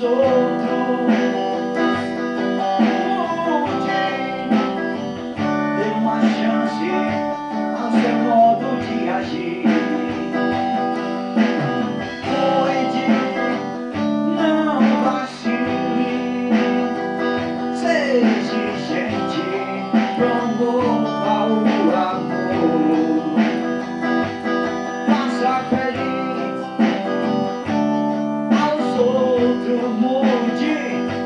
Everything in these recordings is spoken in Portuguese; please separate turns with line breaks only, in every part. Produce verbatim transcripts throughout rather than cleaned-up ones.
outros. Mude, dê uma chance ao seu modo de agir. Cuide, não vacile, seja exigente, promova o amor. Faça feliz aos outros, mude,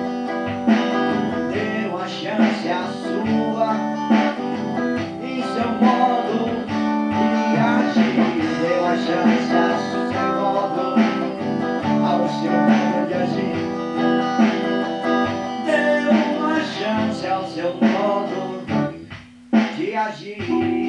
dê uma chance à sua e seu modo de agir. Dê uma chance ao seu modo, ao seu modo de agir. Dê uma chance ao seu modo de agir.